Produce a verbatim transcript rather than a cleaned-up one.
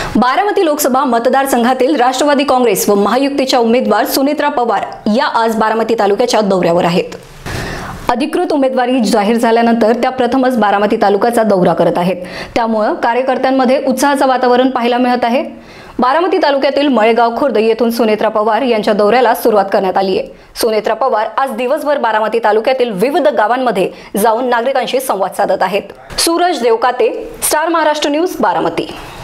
बारामती लोकसभा मतदारसंघातील राष्ट्रवादी काँग्रेस व महायुतीच्या उमेदवार सुनेत्रा पवार या आज बारामती तालुक्याच्या दौऱ्यावर आहेत। अधिकृत उमेदवारी जाहीर झाल्यानंतर त्या प्रथमच बारामती तालुक्याचा दौरा करत आहेत। त्यामुळे कार्यकर्त्यांमध्ये उत्साहाचं वातावरण पाहायला मिळत आहे। बारामती तालुक्यातील मळेगाव खुर्द येथून सुनेत्रा पवार यांच्या दौऱ्याला सुरुवात करण्यात आली आहे। सुनेत्रा पवार आज दिवसभर बारामती तालुक्यातील विविध गावांमध्ये जाऊन नागरिकांशी संवाद साधत आहेत। Suraj Devkate, star Maharashtra news, Baramati.